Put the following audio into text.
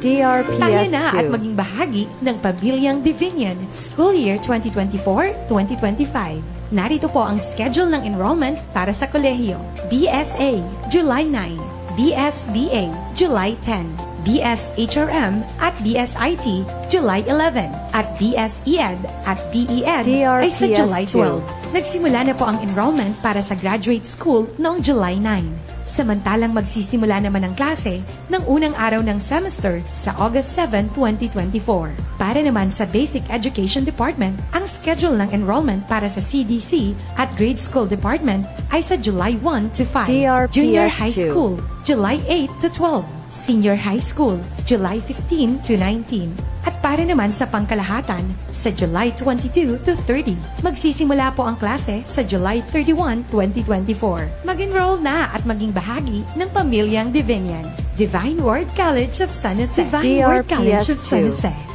DRPS Tayo na 2. at maging bahagi ng Pamilyang Divinian School Year 2024-2025. Narito po ang schedule ng enrollment para sa kolehiyo. BSA, July 9. BSBA, July 10. BSHRM at BSIT, July 11. At BSED at BED ay sa July 12. Nagsimula na po ang enrollment para sa graduate school noong July 9. Samantalang magsisimula naman ang klase ng unang araw ng semester sa August 7, 2024. Para naman sa Basic Education Department, ang schedule ng enrollment para sa CDC at Grade School Department ay sa July 1 to 5. DRPS Junior High 2. School, July 8 to 12. Senior High School, July 15 to 19. At para naman sa pangkalahatan, sa July 22 to 30. Magsisimula po ang klase sa July 31, 2024. Mag-enroll na at maging bahagi ng Pamilyang Divinian. Divine Word College of San Jose. Divine Word College of San Jose.